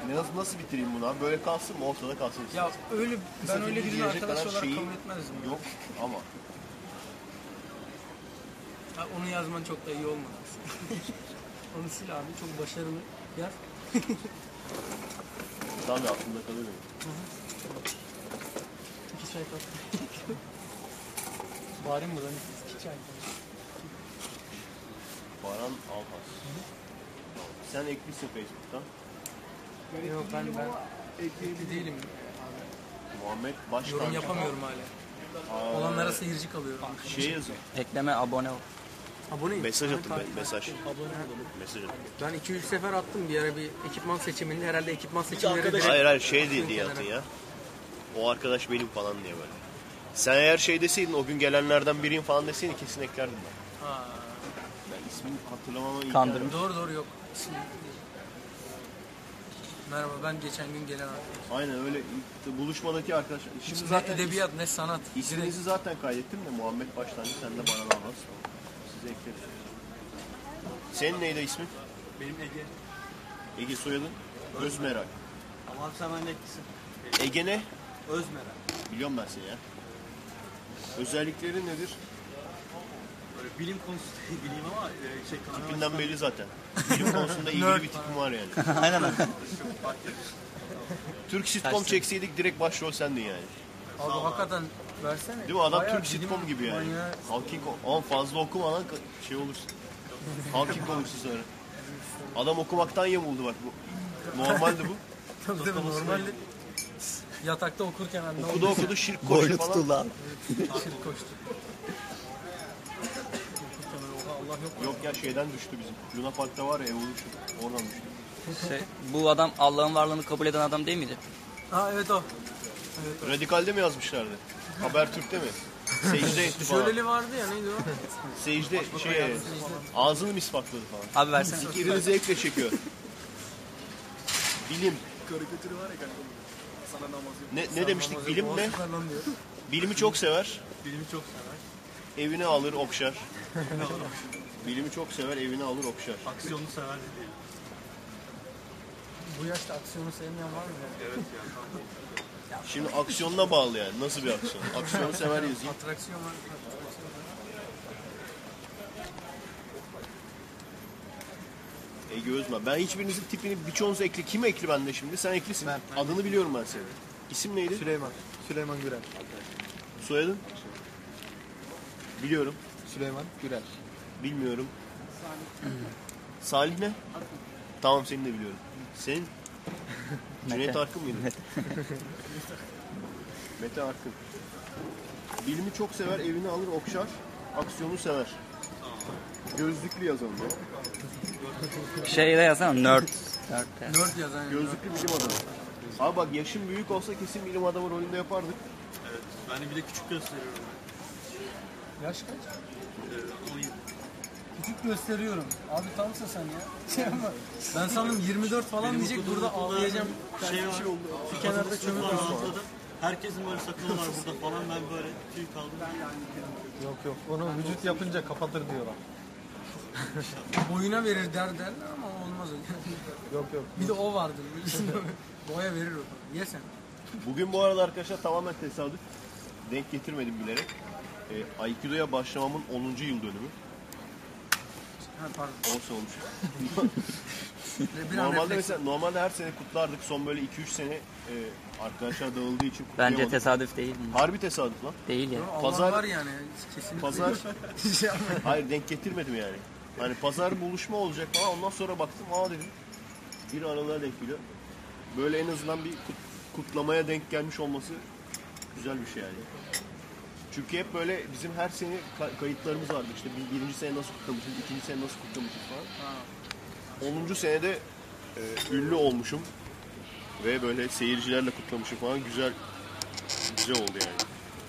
Nasıl bitireyim bunu abi? Böyle kalsın mı? Ortada kalsın. Ya öyle, ben öyle birini arkadaş olarak kabul etmezdim. Yok ama. Ha, onu yazman çok da iyi olmadı aslında. Onu sil abi, çok başarılı yaz. Tabii aklımda kalıyor. 2 çay tatlı. Bari mi lan? 2 çay tatlı. Baran Alpas. Sen eklisin Facebook'tan. Yok ben ekli değilim. Muhammed Başkan. Yorum yapamıyorum hala. Olanlara seyirci kalıyorum. Şey yazın. Ekleme abone ol. Aboneyim. Mesaj atın mesaj. Mesaj atın. Ben 2-3 sefer attım bir ara bir ekipman seçiminde. Herhalde ekipman seçimleri... Hayır şey diye atın ya. O arkadaş benim falan diye böyle. Sen eğer şey deseydin, o gün gelenlerden biriyim falan deseydin kesin eklerdim ben. Ha. Ben ismini hatırlamama Kandırmış. Doğru yok. Merhaba, ben geçen gün gelen arkadaşım. Aynen öyle buluşmadaki arkadaş. Şimdi zaten edebiyat ne sanat. İsminizi zaten kaydettim de Muhammed Başlangıç, sen de bana Abbas. Size eklerim. Senin neydi ismin? Benim Ege. Ege soyadın? Özmeral. Ama sen ben eklisin. Ege ne? Özmeral. Biliyorum ben seni ya. Özellikleri nedir? Böyle bilim konusu bileyim ama Tipinden belli zaten. Bilim konusunda ilgili bir tipim var yani. Aynen öyle. Türk sitcom çekseydik direkt başrol sendin yani. Abi hakikaten versene. Değil mi? Adam Bayağı Türk sitcom gibi yani. manyağı. Halking ama fazla okuma lan şey olursun. Halking olursun sonra. Adam okumaktan yamuldu bak bu. Normalde bu. Tabii normalde yatakta okurken anne Okudu şirk koştu falan. tutuldu abi. şirk koştu. Allah yok. Yok ya şeyden düştü bizim. Luna Park'ta var ya Evolution. Oradan düştü. Bu adam Allah'ın varlığını kabul eden adam değil miydi? Ha evet o. Radikal'de mi yazmışlardı? Habertürk'te mi? Secde etti falan. Şöleli vardı ya, neydi o? Secde ağzını mı ispakladı falan. Abi versene. Sikirini zevkle çekiyor. Bilim. karikatürü var ya kanka. Sana namaz yok. Ne demiştik? Bilim ne? Diyor. Bilimi çok sever. Bilimi çok sever. Evini alır okşar. Bilimi çok sever, evini alır okşar. Aksiyonu sever diye. Bu yaşta aksiyonu sevmeyen var mı? Evet ya. Şimdi aksiyonuna bağlı yani. Nasıl bir aksiyon? Aksiyonu sever yazayım. Atraksiyon var. Ege Özmen. Ben hiçbirinizin tipini birçoğunuz ekli. Kim ekli bende şimdi? Sen eklisin. Ben. Adını biliyorum ben senin. İsim neydi? Süleyman. Süleyman Gürel. Soyadın? Biliyorum. Süleyman Gürel. Bilmiyorum. Salih ne? Tamam seni de biliyorum. Senin? Cüneyt Arkın mıydı? Mete Arkın. Bilimi çok sever, evini alır okşar. Aksiyonu sever. Gözlüklü yazalım ya. Şeyde yazsana nerd. Nerd yazan. Gözlüklü bilim adamı. Abi bak yaşım büyük olsa kesin bilim adamı rolünde yapardık. Evet. Ben de bir de küçük gösteriyorum. Yaş kaç? 17. Küçük gösteriyorum. Abi tamsın sen ya. Ben sanırım 24 falan Benim diyecek, okuduğum burada okulda ağlayacağım. Şey var. Şu kenarda çömür var. Atladım. Herkesin böyle sakalı var burada falan. Ben böyle tüy kaldım. Yok onu vücut yapınca kapatır diyorlar. Boyuna verir derler ama olmaz öyle. Yok. Bir de o vardır. Boya verir o. Ye sen. Bugün bu arada arkadaşlar tamamen tesadüf. Denk getirmedim bilerek. Aikido'ya başlamamın 10. yıl dönümü. Ha pardon. 10 sene olmuş. Bir an Normalde refleks. mesela her sene kutlardık. Son böyle 2-3 sene arkadaşlar dağıldığı için Bence kutlayamadık. tesadüf değil. Harbi tesadüf lan. Değil ya. Allah Pazar- var yani. Kesinlikle. Pazar Şey yapma. hayır denk getirmedim yani. Hani pazar buluşma olacak falan. Ondan sonra baktım dedim. Bir aralığa denk geliyor. Böyle en azından bir kutlamaya denk gelmiş olması güzel bir şey yani. Çünkü hep böyle bizim her sene kayıtlarımız vardı. İşte birinci sene nasıl kutlamışız, ikinci sene nasıl kutlamışız falan. 10. senede ünlü olmuşum ve böyle seyircilerle kutlamışım falan. Güzel oldu yani.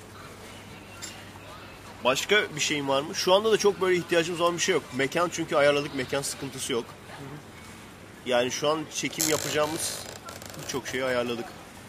Başka bir şeyim var mı? Şu anda da çok böyle ihtiyacımız olan bir şey yok. Mekan çünkü ayarladık. Mekan sıkıntısı yok. Yani şu an çekim yapacağımız birçok şeyi ayarladık.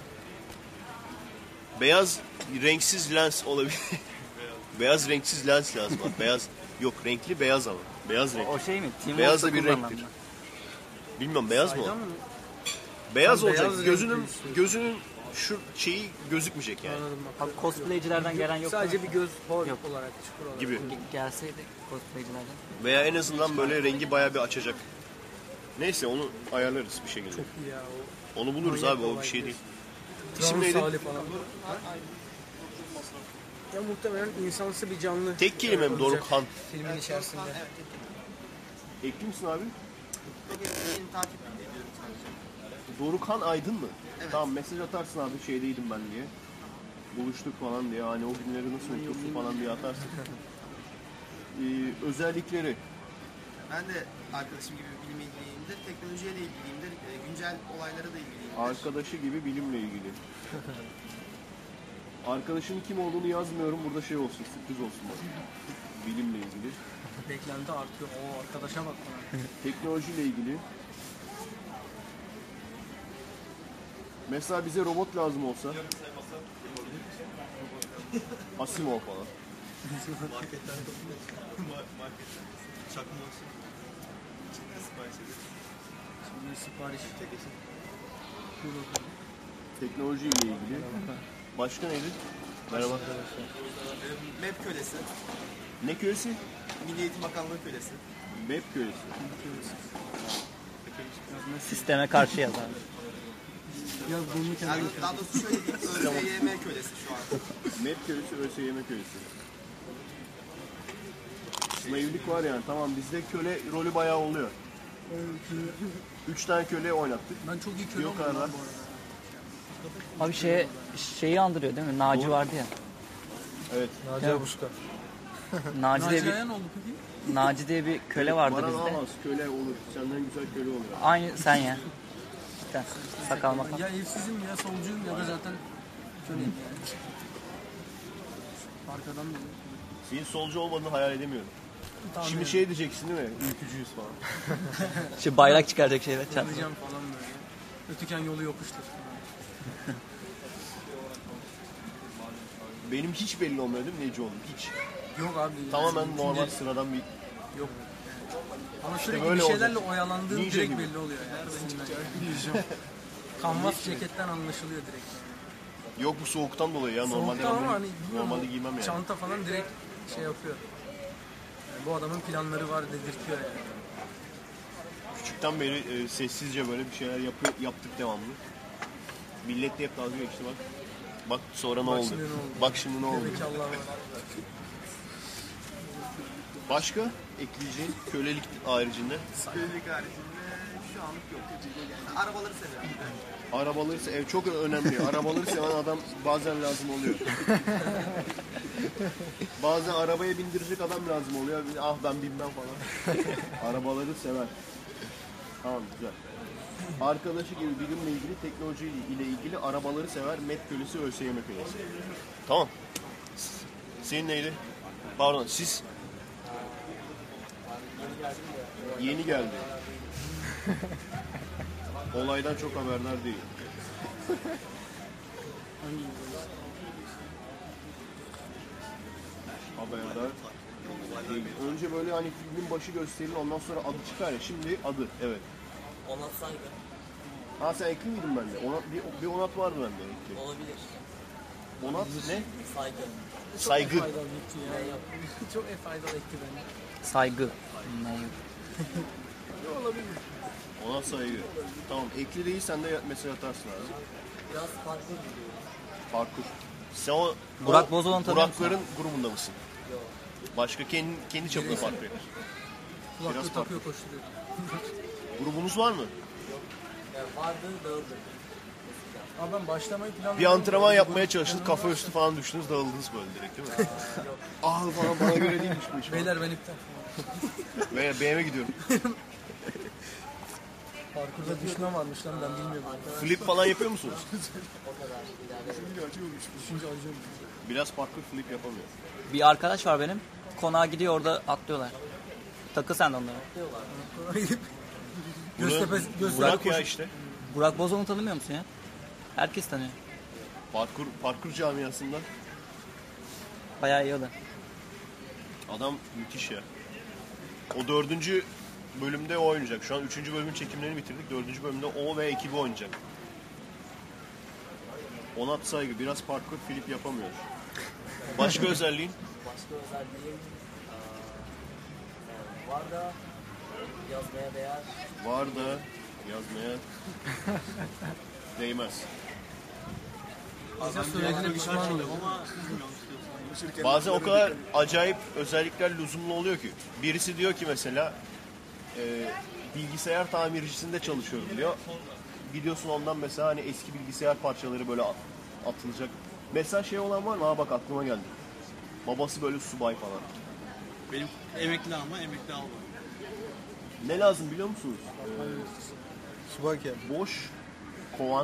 Beyaz renksiz lens olabilir. Beyaz renksiz lens lazım. Beyaz yok, renkli beyaz ama. Beyaz renk. O şey mi? Team Beyaz da Wolf'ta bir kullanılan renktir. mı? Bilmiyorum beyaz mı o? Saydan mı? Beyaz Tam olacak. beyaz Gözünün renkli istiyorum. gözünün şu şeyi gözükmeyecek yani. Anladım bak. Abi cosplaycilerden gelen yok. Sadece bir göz hor Yok. olarak çukur olarak. Gibi. Gelseydi cosplaycilerden. Veya en azından böyle rengi bayağı bir açacak. Neyse onu ayarlarız bir şekilde. Çok iyi ya o. Onu buluruz Manyak abi o olay bir şey değil. değil. İsim Trabzon neydi? Salih falan. Ya muhtemelen insansı bir canlı. Tek kelime mi olacak Dorukhan? Filmin içerisinde. Ekli misin abi? Yeni takip ediyorum sadece. Dorukhan Aydın mı? Tamam mesaj atarsın abi şeydeydim ben diye. Buluştuk falan diye hani o günleri nasıl unutursun falan diye atarsın. Özellikleri. Ben de arkadaşım gibi bilimle ilgiliyimdir. Teknolojiye de ilgiliyimdir. Güncel olaylara da ilgiliyimdir. Arkadaşı gibi bilimle ilgili. Arkadaşın kim olduğunu yazmıyorum. Burada şey olsun, sürpriz olsun bak. Bilimle ilgili. Beklenti artıyor. O arkadaşa bak bana. Teknolojiyle ilgili. Mesela bize robot lazım olsa. Asimov falan. Çakma olsun. Şimdi sipariş. Teknolojiyle ilgili. Başka neydi? Merhaba. MEP kölesi. Ne kölesi? Milli Eğitim Bakanlığı kölesi. Map kölesi. Sisteme karşı yazar. Ya bunu kenara Yani daha doğrusu şöyle diyeyim. ÖSYM kölesi şu an. Map kölesi, ÖSYM kölesi. Sınavlık var yani. Tamam bizde köle rolü bayağı oluyor. 3 tane köle oynattık. Ben çok iyi köle Yok oldum arada. lan bu arada. Abi şeyi andırıyor değil mi? Naci vardı ya. Evet. Naci Abuşka. Naci diye Naci bir Ayan oldu peki. Naci diye bir köle vardı Baran bizde. Almaz köle olur. Senden güzel köle olur. Aynı sen ya. İşte sakal makal. Ya evsizim ya solcuyum ya da zaten köleyim yani. Arkadan da. Senin solcu olmadığını hayal edemiyorum. Tahmin Şimdi şey diyeceksin değil mi? Ülkücüyüz falan. Şu bayrak çıkaracak şeyler. Çat. Çalacağım falan böyle. Ötüken yolu yokuştur falan. Benim hiç belli olmuyor değil mi neci oldum? Hiç. Yok abi. Tamamen yani normal ikinci- sıradan bir... Yok. Ama sürekli böyle bir şeylerle olacak. oyalandığın Ninja direkt gibi. belli oluyor yani. Kanvas ceketten anlaşılıyor direkt. Yok bu soğuktan dolayı ya. Normalde Soğuktan ben ama bunu- hani bilmiyorum, normalde giymem yani. Çanta falan direkt şey yapıyor. Yani bu adamın planları var dedirtiyor yani. Küçükten beri sessizce böyle bir şeyler yaptık devamlı. Millet de hep dalga geçti bak. Bak sonra ne Bak oldu? şimdi ne oldu? Bak şimdi ne oldu? Demek ki Allah var. Başka ekleyeceğin kölelik haricinde. Kölelik haricinde şu anlık yok. Yani arabaları seviyorum. Arabaları ev çok önemli. Arabaları seven adam bazen lazım oluyor. Bazen arabaya bindirecek adam lazım oluyor. Ah ben bilmem falan. Arabaları sever. Tamam güzel. Arkadaşı gibi bilimle ilgili, teknoloji ile ilgili arabaları sever. Met kölesi, ÖSYM kölesi. Tamam. Senin neydi? Pardon siz? Yeni geldi. Olaydan çok haberdar değil. Haberdar değil. Önce böyle hani filmin başı gösterilir ondan sonra adı çıkar ya. Şimdi adı evet. Onat Saygı Ha sen ekli miydin bende? Bir onat vardı bende ekli. olabilir. Onat ne? Saygı. Saygı. Faydalı etti ya. Çok faydalı etti bence. Saygı. Onat saygı. Tamam ekli değil sen de mesaj atarsın abi. Biraz farklı gidiyor. Parkur. Sen o Burak Bozoğlu'nu tanıyor musun? Burakların grubunda mısın? Yok. Başka kendi çapında fark verir. Kulaklığı Biraz takıyor koşturuyor. Grubunuz var mı? Yani vardı dağıldı. Abi ben başlamayı planladım. Bir antrenman yapmaya çalıştınız, kafa üstü falan düştünüz, dağıldınız böyle direkt değil mi? Ah falan bana göre değilmiş bu iş falan. Beyler ben iptal. BM'e gidiyorum. Parkurda düşme varmış lan ben bilmiyorum. Flip falan yapıyor musunuz? Düşünce acıyorum. Biraz parkur flip yapamıyor. Bir arkadaş var benim. Konağa gidiyor orada atlıyorlar. Takı sen de onlara. Göztepe, Burak ya işte. Burak Bozoğlu'nu tanımıyor musun ya? Herkes tanıyor. Parkur camiasında Bayağı iyi o da. adam müthiş ya. O bölümde o oynayacak. Şu an 3. bölümün çekimlerini bitirdik. 4. bölümde o ve ekibi oynayacak. Onat Saygı biraz parkur Filip yapamıyor. Başka özelliğin? Başka özelliğim var da yazmaya değer. Var da yazmaya değmez. Bazen söylediğine pişman oluyor. Ama bilmiyorum istiyorsan. Bazen o kadar acayip özellikler lüzumlu oluyor ki. Birisi diyor ki mesela bilgisayar tamircisinde çalışıyorum diyor. Gidiyorsun ondan mesela hani eski bilgisayar parçaları böyle atılacak. Mesela şey olan var mı? Aa bak aklıma geldi. Babası böyle subay falan. Benim emekli ama emekli alma. Ne lazım biliyor musunuz? Subay Boş kovan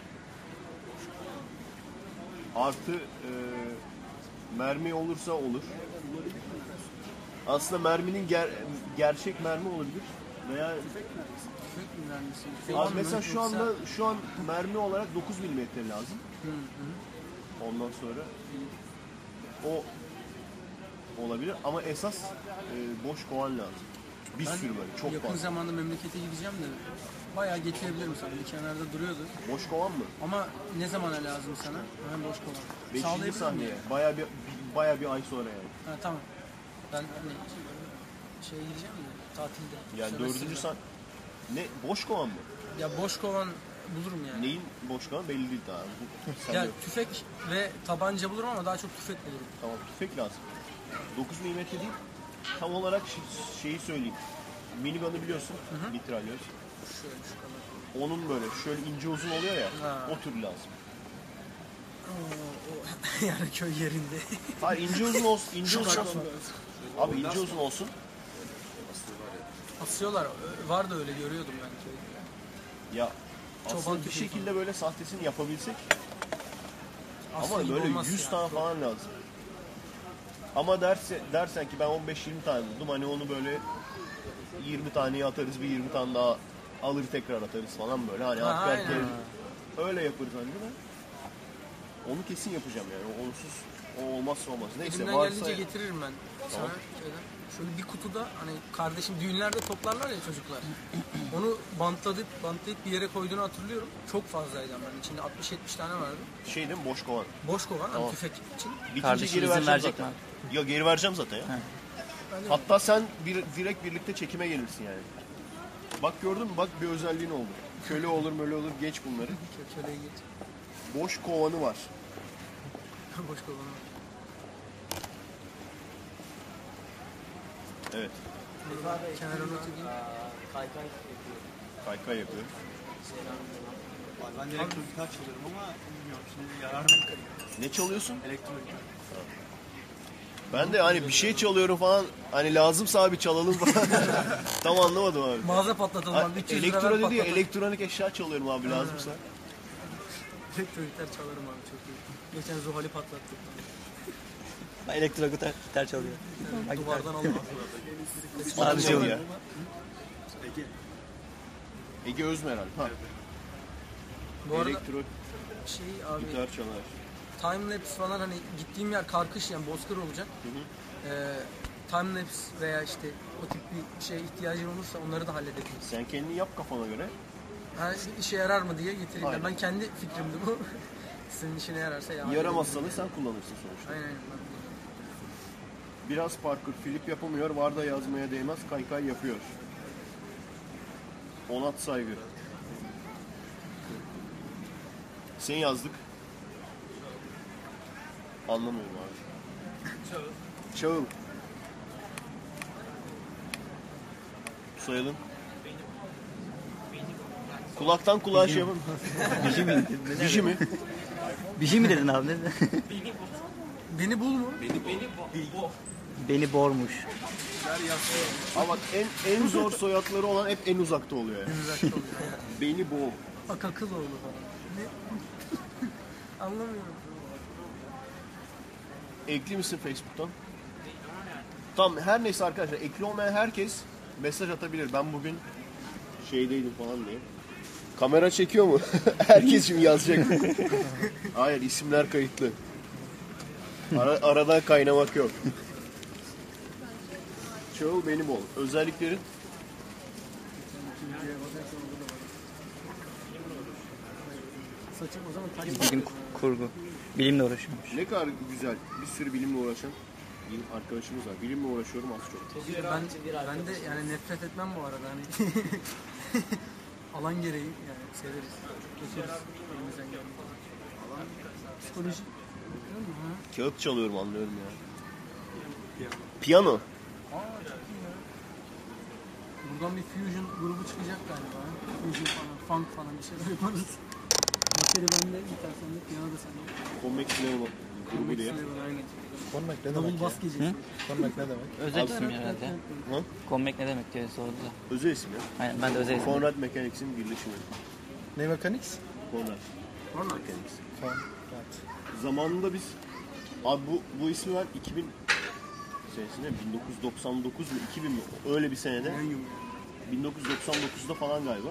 artı mermi olursa olur. Aslında merminin gerçek mermi olabilir veya Tüfek mi vermişsin? abi mesela şu an mermi olarak 9 milimetre lazım. Ondan sonra o olabilir ama esas boş kovan lazım. Bir sürü böyle çok yakın fazla. zamanda memlekete gideceğim de bayağı getirebilirim sana. Bir kenarda duruyordu. Boş kovan mı? Ama ne zamana lazım sana? Hemen boş kovan. 5. Sağlayabilir miyim? sahneye. Bayağı bir ay sonra yani. Ha, tamam. Ben hani şeye gideceğim de tatilde. Yani Sömestre. 4. sahne. Ne? Boş kovan mı? Ya boş kovan bulurum yani. Neyin boş kovan belli değil daha. Sen Ya de- tüfek ve tabanca bulurum ama daha çok tüfek bulurum. Tamam tüfek lazım. 9 milimetre değil. Tam olarak şeyi söyleyeyim. Minigun'ı biliyorsun. Mitralyöz. Şöyle şu kadar. Onun böyle şöyle ince uzun oluyor ya. Ha. O tür lazım. Yani köy yerinde. Hayır ince uzun olsun. İnce uzun olsun. Abi ince uzun olsun. Asıyorlar. Var da öyle görüyordum ben köyde. Ya Çoban aslında bir tüfeği şekilde böyle sahtesini yapabilsek Aslı ama gibi böyle olmaz 100 yani. tane falan lazım. Ama dersen ki ben 15-20 tane buldum hani onu böyle 20 taneye atarız bir 20 tane daha alır tekrar atarız falan böyle hani Ha, artık aynen. herkes öyle yaparız hani de onu kesin yapacağım yani onsuz o olmazsa olmaz. Neyse Elimden varsa geldiğince getiririm ben sana şeyden. Şöyle bir kutuda hani kardeşim düğünlerde toplarlar ya çocuklar. Onu bantlayıp bir yere koyduğunu hatırlıyorum. Çok fazlaydı ama içinde 60-70 tane vardı. şey değil mi boş kovan. Boş kovan hani Tamam. tüfek için. Bitince Kardeşin geri izin vereceğim verecek zaten. mi Ya geri vereceğim zaten ya. Ben de Hatta sen direkt birlikte çekime gelirsin yani. Bak gördün mü? Bak bir özelliğin oldu. Köle olur möle olur geç bunları. köleğe git. Boş kovanı var. Boş kovanı var. Evet. Kenara not edeyim. Kaykay yapıyor. Kaykay yapıyor. Ben de elektro gitar çalıyorum ama bilmiyorum şimdi yarar mı? Ne çalıyorsun? Elektro gitar. Ben de hani bir şey çalıyorum falan hani lazımsa abi çalalım falan. Tam anlamadım abi. Mağaza patlatalım abi. 300 lira Elektro ver dedi ya patlatalım. elektronik eşya çalıyorum abi lazımsa. Elektro gitar çalarım abi çok iyi. Geçen Zuhal'i patlattık. Elektro gitar çalıyor. Duvardan aldım. Sadece Adı ne o. ya? Ege Özmeral. Ha. Bu arada Elektro şey abi gitar çalar. timelapse falan hani gittiğim yer karkış yani bozkır olacak. Timelapse veya işte o tip bir şeye ihtiyacın olursa onları da halledebiliriz. Sen kendini yap kafana göre. Yani işe yarar mı diye getireyim. Aynen. Ben kendi fikrimdi bu. Senin işine yararsa ya. Yaramazsa da sen kullanırsın sonuçta. Aynen. Biraz parkur Filip yapamıyor. Var da yazmaya değmez. Kaykay yapıyor. Onat Saygı. Seni yazdık. Anlamıyorum abi. Çağıl. Soyadın? Kulaktan kulağa şey yapın. Biji mi? Bir şey mi dedin abi? Ne dedin? Beni bul mu? Beni bormuş. Ama bak en zor soyadları olan hep en uzakta oluyor yani. Uzakta oluyor. Beni boğ. Akakıloğlu falan. Ne? Anlamıyorum. Ekli misin Facebook'tan? Tamam her neyse arkadaşlar ekli olmayan herkes mesaj atabilir. Ben bugün şeydeydim falan diye. Kamera çekiyor mu? Herkes şimdi yazacak. Hayır isimler kayıtlı. Arada kaynamak yok. Çoğu benim ol. Özelliklerin saçım o zaman taş. Bilim kurgu. Bilimle uğraşıyormuş. Ne kadar güzel. Bir sürü bilimle uğraşan bir arkadaşımız var. Bilimle uğraşıyorum az çok. Ben de yani nefret etmem bu arada hani. Alan gereği yani severiz. Geçeriz. Elimizden geldiği falan. Psikoloji. Biliyor musun? Ha? Kağıt çalıyorum anlıyorum ya. Piyano. Aa çok iyi ya. Buradan bir fusion grubu çıkacak galiba. Ha? Fusion falan, funk falan bir şeyler yaparız. Bateri bende, gitar sende, piyano da sende. Convex Level grubu diye. Aynen. Konmak ne Double demek ya? bass gecesi. Konmak ne demek? Özel isim herhalde. Ha? Konmek ne demek diye sordu da. Özel isim ya. Aynen ben de özel isim. Conrad Mechanics'in birleşimi. Ne mechanics? Conrad Orada. Mechanics. Fon. Zamanında biz abi bu ismi var 2000 senesinde 1999 mu 2000 mi öyle bir senede 1999'da falan galiba.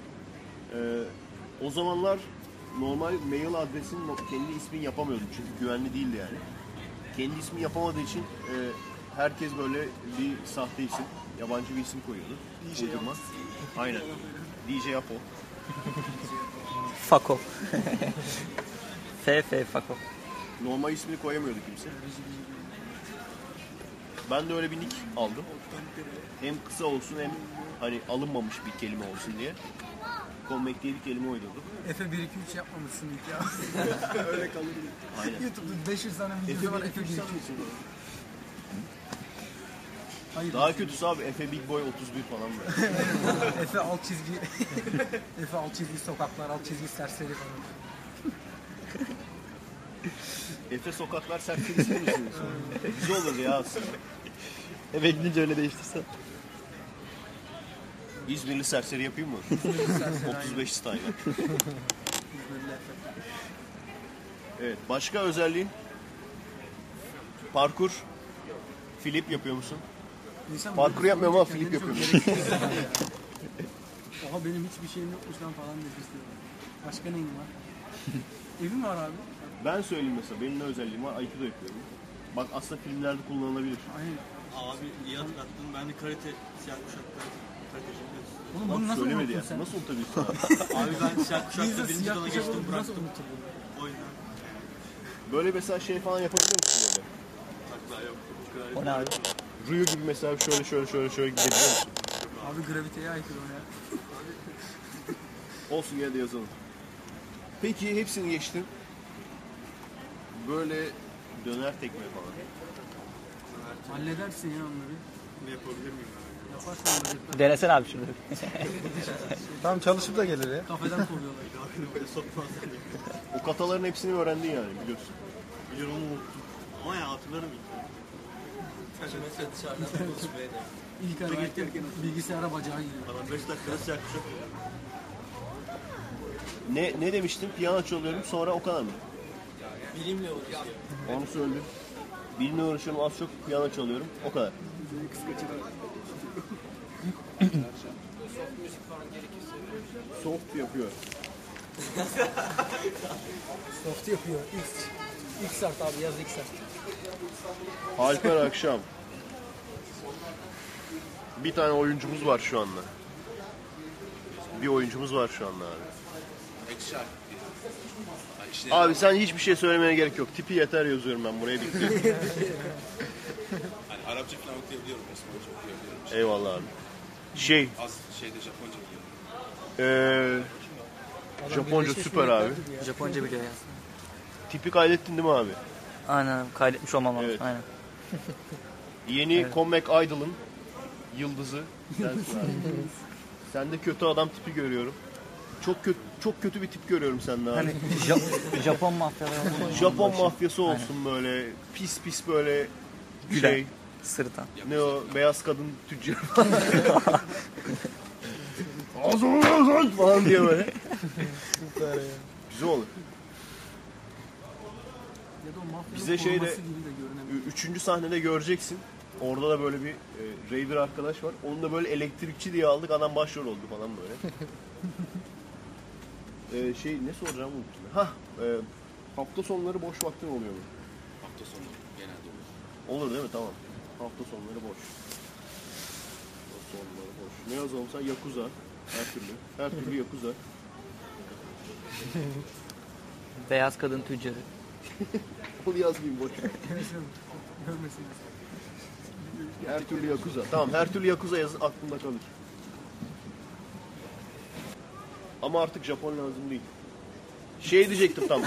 O zamanlar normal mail adresinin kendi ismini yapamıyordum çünkü güvenli değildi yani. Kendi ismini yapamadığı için herkes böyle bir sahte isim, yabancı bir isim koyuyordu. Uydurma. Aynen. DJ Apo. Fako. FF Fako. Normal ismini koyamıyordu kimse. Ben de öyle bir nick aldım. Hem kısa olsun hem hani alınmamış bir kelime olsun diye. Convex diye bir kelime uydurdum. Efe 1 2 3 yapmamışsın ilk ya. Öyle kalır. Aynen. YouTube'da 500 tane video var Efe 1 2 3. Hayır. Daha kötüsü abi Efe Big Boy 31 falan böyle. Efe alt çizgi. Efe alt çizgi sokaklar, alt çizgi serseri falan. Efe Sokaklar Serserisi misiniz? Güzel olur ya aslında. Eve gidince öyle değiştirse. İzmirli serseri yapayım mı? 35 style. Evet. Başka özelliğin? Parkur. Flip yapıyor musun? İnsan Parkur böyle yapmıyorum ama kendini flip çok yapıyorum. gereksiz hissediyor ya. Oha benim hiçbir şeyim yokmuş lan falan dedirtiyor. Başka neyim var? Evim var abi. Ben söyleyeyim mesela. Benim ne özelliğim var? Aikido yapıyorum. Bak aslında filmlerde kullanılabilir. Aynen. Abi iyi hatırlattın. Ben de karate siyah kuşakta karateciyim. Oğlum Bak bunu nasıl söylemedi unuttun ya. sen? Nasıl unutabilirsin abi? Abi ben siyah Biz kuşakta de birinci siyah dona kuşak geçtim olup nasıl bıraktım. unuttun bunu? O yüzden Böyle mesela şey falan yapabiliyor musun böyle? takla yok. Bu kadar O ne abi? Ryu gibi mesela şöyle gidebiliyor musun? Abi graviteye aykırı o ya. Olsun gel de yazalım. Peki hepsini geçtim. Böyle döner tekme falan. Halledersin ya onları. ne yapabilir miyim abi? Yaparsın onları. Denesene abi şurada. Tamam çalışıp da gelir ya. Kafeden kovuyorlar. Abi böyle sokmaz. O kataların hepsini öğrendin yani biliyorsun. Biliyorum onu unuttum. Ama ya hatırlarım ilk. Mesela dışarıdan konuşmaya da. İlk harekette bilgisayara bacağı giriyor. Adam 5 dakikada siyah kuşak oluyor. Ne demiştim? Piyano çalıyorum sonra o kadar mı? Bilimle uğraşıyor. Onu söyledim. Bilimle uğraşıyorum az çok piyano çalıyorum o kadar. Soft yapıyor. Soft yapıyor. X art abi yaz X art. Alper Akşam. Bir tane oyuncumuz var şu anda. Bir oyuncumuz var şu anda abi. Abi sen hiçbir şey söylemene gerek yok. Tipi yeter yazıyorum ben buraya bitti. Hani Arapça falan okuyabiliyorum, Osmanlıca okuyabiliyorum. Eyvallah abi. Şey, Az şeyde Japonca biliyorum. Japonca süper abi. Japonca biliyor ya. Tipi kaydettin değil mi abi? Aynen kaydetmiş olmam lazım. Evet. Aynen. Yeni Comeback Idol'ın yıldızı. Sensin abi. Sende kötü adam tipi görüyorum. Çok kötü bir tip görüyorum sende abi. Hani Japon mafyaları olsun. Japon mafyası olsun böyle pis böyle Gülen. şey. Sırıtan. Ne o beyaz kadın tüccar falan. falan diye böyle. Süper ya. Güzel olur. Ya da o mafyanın Bize şeyde- koruması gibi de görünemiyor. Üçüncü sahnede göreceksin. Orada da böyle bir raver arkadaş var. Onu da böyle elektrikçi diye aldık. Adam başrol oldu falan böyle. Ne soracağım unuttum. Hafta sonları boş vaktin oluyor mu? Hafta sonu genelde olur. Olur değil mi? Tamam. Hafta sonları boş. Hafta sonları boş. Ne yazalım sen? Yakuza. Her türlü. Her türlü Yakuza. Beyaz kadın tüccarı. Onu yazmayayım boş ver. Her türlü Yakuza. Tamam, her türlü Yakuza yazın aklımda kalır. Ama artık Japon lazım değil. Şey diyecektim tam.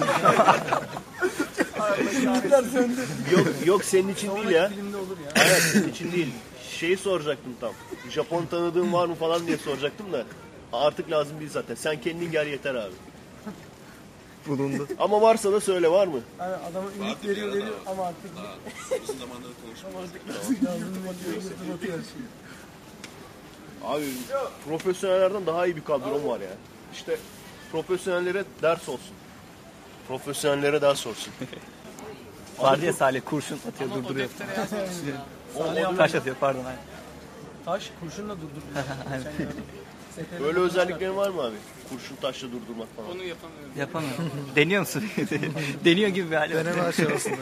Yok senin için değil ya. Filmde olur ya. Hayır senin için değil. Şeyi soracaktım tam. Japon tanıdığın var mı falan diye soracaktım da. Artık lazım değil zaten. Sen kendin gel yeter abi. Bulundu. Ama varsa da söyle, var mı? Yani adama ümit veriyor ama artık Uzun zamandır konuşmuyoruz. lazım atıyor her şeyi. Abi profesyonellerden daha iyi bir kadrom var ya. İşte profesyonellere ders olsun. Profesyonellere ders olsun. Vardı ya Salih kurşun atıyor durduruyor. Taş atıyor pardon. Aynen. Taş kurşunla durduruyor. Böyle özelliklerin var mı abi? Kurşun taşla durdurmak falan. Onu yapamıyorum. Yapamıyorum. Deniyor musun? Deniyor gibi bir hali var. Deneme aşamasında.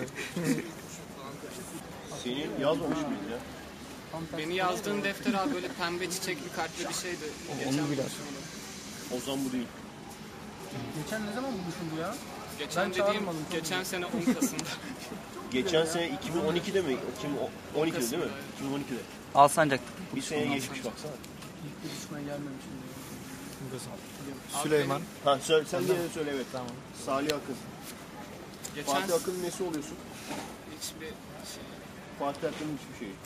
Seni yazmamış mıyız ya? Beni yazdığın defter abi böyle pembe çiçekli kalpli bir şeydi. Onu bile. O zaman bu değil. Geçen ne zaman buluşuldu ya? Geçen Ben dediğim çağırmadım. geçen sene 10 Kasım'da. Geçen sene 2012'de mi? 2012'de değil mi? 2012'de. Alsancak'ta. Bir sene geçmiş baksana. İlk buluşmaya gelmemişim. Süleyman. Ha söyle, sen yine de söyle evet. Tamam. Salih Akın. Geçen Fatih Akın'ın nesi oluyorsun? hiçbir şey, Fatih Akın'ın hiçbir şeyi.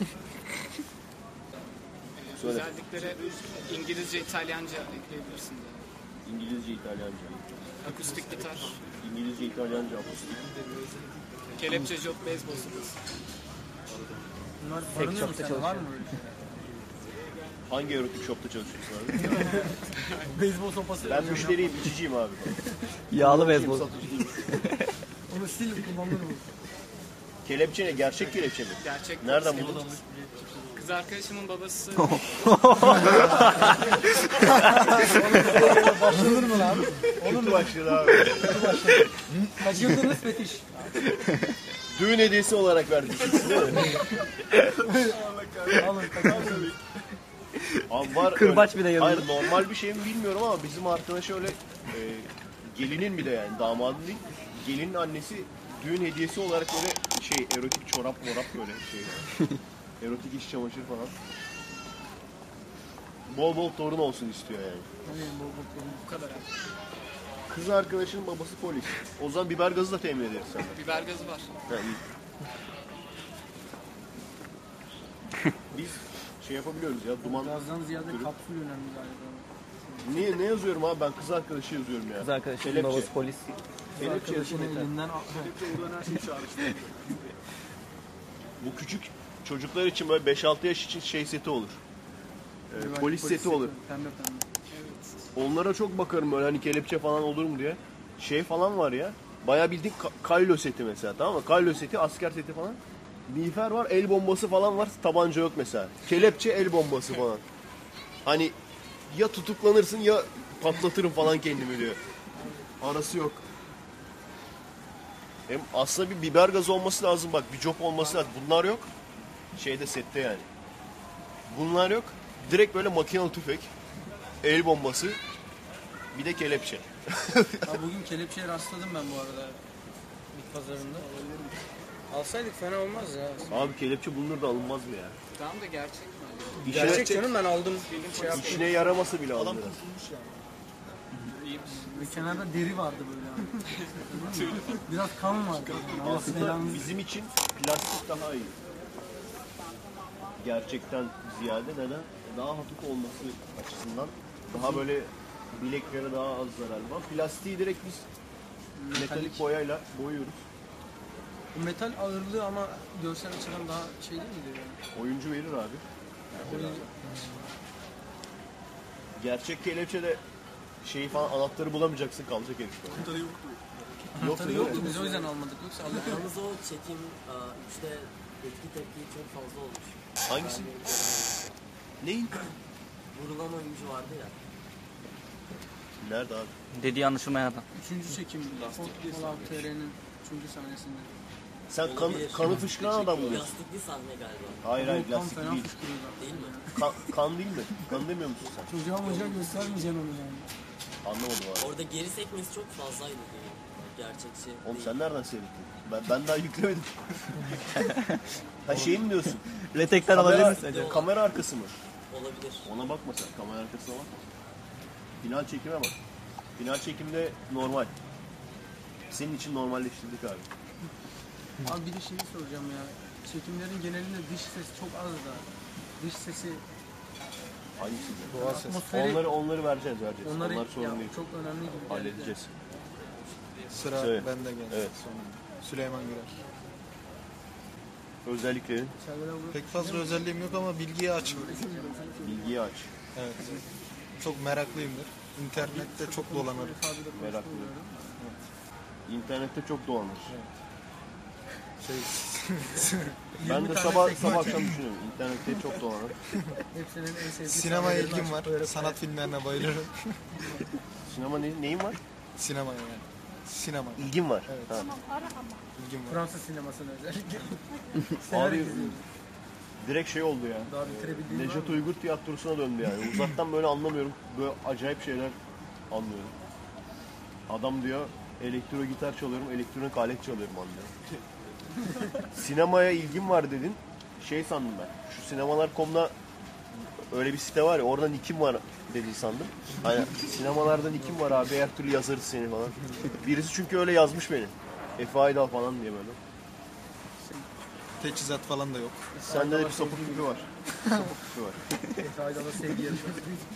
Söyle. özelliklere İngilizce, İtalyanca ekleyebilirsin de. İngilizce, İtalyanca. Akustik gitar, İngilizce, İtalyanca, akustik. kelepçe, jot, beyzbol sopası. Bunlar barınıyor mu sende? Var mı öyle şey? Hangi erotik shopta çalışıyorsun abi? Beyzbol sopası. Ben müşteriyim, içiciyim abi. Yağlı beyzbol. Satıcı değilim. Onu sil kullanılır mı? Kelepçe ne? Gerçek kelepçe mi? Gerçek. Nereden buldun? Kız arkadaşımın babası Başlanır mı lan? Kötü başladı abi. Kaçırdınız fetiş. Düğün hediyesi olarak verdik siz değil mi? Alın takılın. Abi var Kırbaç öyle. bir de yanında. Hayır normal bir şey mi bilmiyorum ama bizim arkadaş öyle gelinin bir de yani damadın değil. Gelinin annesi düğün hediyesi olarak böyle şey erotik çorap böyle şey. Erotik iç çamaşır falan. Bol bol torun olsun istiyor yani. bu kadar. Kız arkadaşının babası polis. O zaman biber gazı da temin ederiz sana. Biber gazı var. Ha, iyi. Biz şey yapabiliyoruz ya duman. Gazdan ziyade kapsül önemli galiba. Niye ne yazıyorum abi ben kız arkadaşı yazıyorum ya. Kız arkadaşım Kelepçe. babası polis. Kelepçe yazın Arkadaşının yeter. elinden Bu küçük çocuklar için böyle 5-6 yaş için şey seti olur. Polis seti olur. Pembe pembe. Onlara çok bakarım böyle hani kelepçe falan olur mu diye. Şey falan var ya. Bayağı bildiğin Kaylo seti mesela, tamam mı? Kaylo seti, asker seti falan. Miğfer var, el bombası falan var, tabanca yok mesela. Kelepçe, el bombası falan. Hani ya tutuklanırsın ya patlatırım falan kendimi diyor. Arası yok. Hem aslında bir biber gazı olması lazım bak, bir cop olması lazım. Bunlar yok. Şeyde sette yani. Bunlar yok. Direkt böyle makinalı tüfek, el bombası, bir de kelepçe. Ya bugün kelepçeye rastladım ben bu arada. Bit pazarında. Alsaydık fena olmaz ya. Abi kelepçe bulunur da alınmaz mı ya? Tamam da gerçek mi? İşine, Gerçek canım ben aldım. Şey yaptım. işine yaraması bile alınır. Ve kenarda deri vardı böyle. Biraz kan vardı. Allah Aslında belanı. bizim için plastik daha iyi. Gerçekten ziyade neden? Daha hafif olması açısından daha böyle bileklere daha az zararlı var. Plastiği direkt biz metalik boyayla boyuyoruz. Bu metal ağırlığı ama görsel açıdan daha şey değil midir yani? Oyuncu verir abi. Böyle Gerçek kelepçede şeyi falan anahtarı bulamayacaksın, kalacak herif böyle. anahtarı Yoksa yoktu biz o yüzden almadık. Yoksa alırdık. Yalnız o çekim işte etki tepki çok fazla olmuş. hangisi? Yani, Neyin? vurulan oyuncu vardı ya. Nerede abi? Dediği anlaşılmayan adam. Üçüncü çekim. Fallout TR'nin 3. sahnesinde. Sen kanı fışkıran adam mı? Yastıklı sahne galiba. Hayır hayır, Kan plastik fena değil. fışkırıyorlar. Değil mi? Kan değil mi? Kan demiyor musun sen? Çocuğa moca göstermeyeceksin onu yani. Anlamadım abi. Orada geri sekmesi çok fazlaydı diyor. Gerçekçi Oğlum değil. sen nereden seyrettin? Ben daha yüklemedim. Ha şey mi diyorsun? Retekten alabilir misin acaba? Kamera arkası mı? Olabilir. Ona bakma sen. Kamera arkasına bak. Final çekime bak. Final çekimde normal. Senin için normalleştirdik abi. Abi bir de şeyi soracağım ya. Çekimlerin genelinde dış ses çok az da. Dış sesi Hangisi? Doğal ses. atmosferi Onları vereceğiz. onları Onlar sorun ya, değil. çok önemli gibi geldi. Halledeceğiz. Sıra Söyle. bende geldi. Evet. Sonunda. Süleyman Gürer. Özelliklerin Serdar abi Pek fazla özelliğim yok ama bilgiye açım. bilgiyi aç. Evet. Çok meraklıyımdır. İnternette çok dolanırım. Meraklı. İnternette çok dolanır. Şey, Ben de 20 tane sabah tekme akşam düşünüyorum. İnternette çok dolanır. hepsinin en sevdiği sinemaya sahnelerini ilgim var. açıp Sanat filmlerine bayılırım. Sinema neyin var? Sinemaya yani. Sinema. İlgin var. Evet. Ha. İlgim var. Fransız sinemasına özellikle. Abi Severek izliyorum. direkt şey oldu ya. Daha bitirebildiğim var Nejat mı? Uygur tiyatrosuna döndü yani. Uzaktan böyle anlamıyorum. Böyle acayip şeyler anlıyorum. Adam diyor elektro gitar çalıyorum, elektronik alet çalıyorum anlıyor. Sinemaya ilgim var dedin. Şey sandım ben. Şu sinemalar.com'da öyle bir site var ya, oradan nickim var dedi sandım. Hani sinemalardan nickim var abi, her türlü yazarız seni falan. Birisi çünkü öyle yazmış beni. Efe Aydal falan diye böyle. Teçhizat falan da yok. Sende de bir sapık gibi var. Sapık gibi var. Efe Aydal'a sevgi yarışması.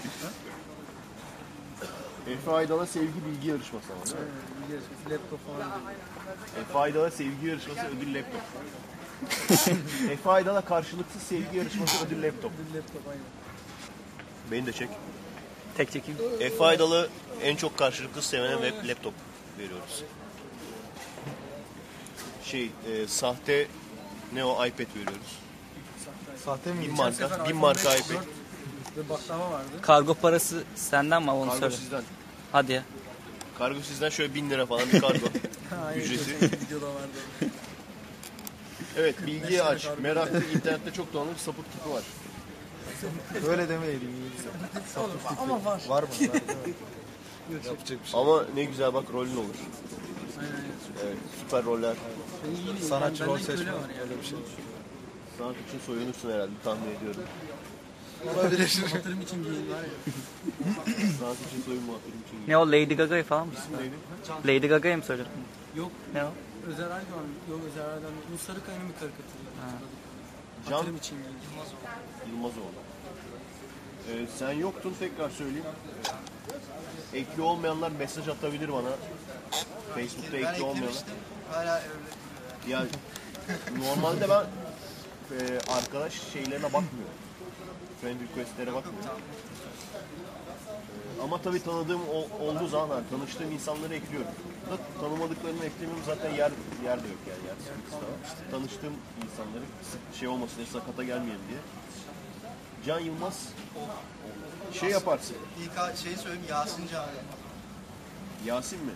Efe Aydal'a sevgi bilgi yarışması ama değil mi? Bilgi yarışması, laptop falan. Efe Aydal'a sevgi yarışması ödül laptop. Efe Aydal'a karşılıksız sevgi yarışması ödül laptop. Bir laptop aynen. Beni de çek. Tek çekeyim. Efe Aydal'ı en çok karşılıksız sevene ve laptop veriyoruz. Sahte ne o iPad veriyoruz. Sahte mi? Bin marka iPad. Ve baklava vardı. Kargo parası senden mi abi, onu Kargo söyle. sizden. Hadi ya. Kargo sizden şöyle 1000 lira falan bir kargo. Aynen, Ücreti. videoda vardı. Evet, bilgiyi aç. Meraklı, internette çok dolanır sapık tipi var. Böyle demeyelim. Oğlum, ama var. Var mı? Var, değil mi? Yapacak bir şey. Ama ne güzel bak rolün olur. Aynen. Evet, süper roller. Sanatçı rol Bende köle seçme. var ya. Öyle bir şey. Sanat için soyunursun herhalde, tahmin ediyorum. Olabilir. Yatırım için giyin var ya. Sanat için soyunma, film için Ne o, Lady Gaga'yı falan mı? neydi? Lady Gaga'yı mı söyledin? Yok. Ne o? Özer Aydoğan. Yok Özer Aydoğan. Bu Sarıkaya'nın bir karikatürü. Can Yatırım için giyin. Yılmazoğlu. Sen yoktun, tekrar söyleyeyim. Ekli olmayanlar mesaj atabilir bana. Facebook'ta Ben ekli olmayanlar. eklemiştim. Hala öyle. Ya normalde ben arkadaş şeylerine bakmıyorum. Friend requestlere bakmıyorum. Ama tabii tanıdığım olduğu zaman hani tanıştığım insanları ekliyorum. Da tanımadıklarını eklemiyorum, zaten yer de yok yani. Yer sıkıntısı da var. İşte tanıştığım insanları şey olmasın diye, sakata gelmeyelim diye. Can Yılmaz şey yaparsın. İlk şeyi söyleyeyim, Yasin Can. Yasin mi?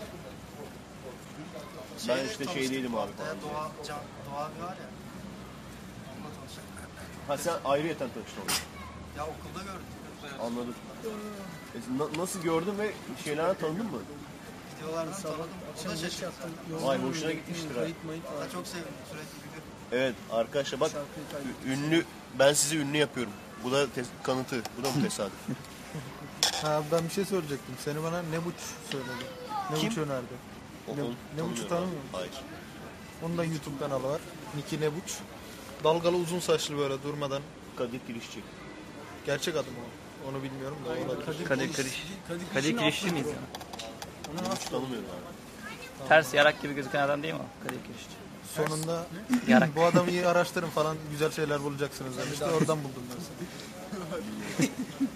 Ben işte şey değilim abi falan. Doğa abi var ya. Onunla tanıştık. Ha sen ayrıyeten tanıştın onu. Ya okulda gördük. Anladım. Nasıl gördün ve şeylerden tanıdın mı? Videolardan tanıdım. O da şaşırdı. Vay, hoşuna gitmiştir ha. Kayıt mayıt var. Ben çok sevdim. Sürekli gülüyor. Evet arkadaşlar bak, Şarkıyı kaydet. ünlü, ben sizi ünlü yapıyorum. Bu da kanıtı. Bu da mı tesadüf? Ha, ben bir şey soracaktım. Seni bana Nebuç söyledi. Nebuç Kim? önerdi. Onu Nebuç'u tanımıyorum. tanımıyor musun? Hayır. Onun da YouTube kanalı var. Niki Nebuç. Dalgalı uzun saçlı böyle durmadan. Kadir Kirişçi. Gerçek adı mı o? Onu bilmiyorum da olabilir. Kadir Kirişçi miyiz ya? Hiç tanımıyorum abi. Ters yarak gibi gözüken adam değil mi o? Kadir Kirişçi. Sonunda Yarak. bu adamı iyi araştırın falan, güzel şeyler bulacaksınız demişti. Oradan buldum ben seni.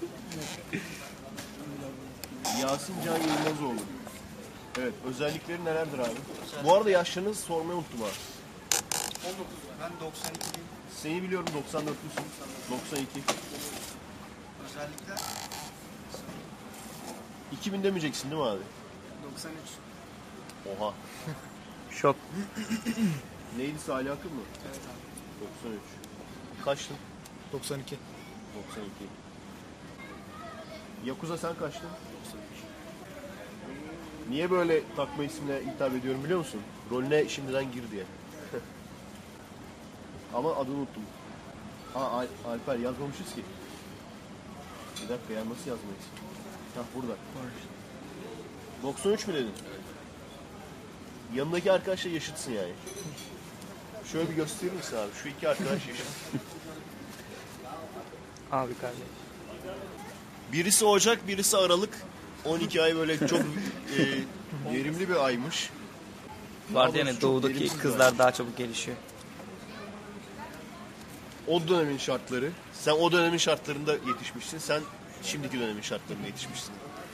Yasin Can Yılmazoğlu. Evet, özellikleri nelerdir abi? Bu arada yaşlarınızı sormayı unuttum abi. 19. Ben 92'liyim. Seni biliyorum, 94'lüsün. 92. Özellikle 2000 demeyeceksin değil mi abi? 93. Oha. Şok. Neydi, Salih Akın mı? Evet abi. 93. Kaçtın? 92. 92. Yakuza sen kaçtın? Niye böyle takma isimle hitap ediyorum biliyor musun? Rolüne şimdiden gir diye. Ama adını unuttum. Alper yazmamışız ki. Bir dakika ya, nasıl yazmayız? Hah, burada. 93 mü dedin? Evet. Yanındaki arkadaşla yaşıtsın yani. Şöyle bir gösterir misin abi? Şu iki arkadaş yaşıt. Abi kardeş. Birisi Ocak, birisi Aralık. 12 ay böyle çok verimli bir aymış. Vardı yani Çok doğudaki verimsiz bir kızlar ay. daha çabuk gelişiyor. O dönemin şartları. Sen o dönemin şartlarında yetişmişsin. Sen şimdiki dönemin şartlarında yetişmişsin.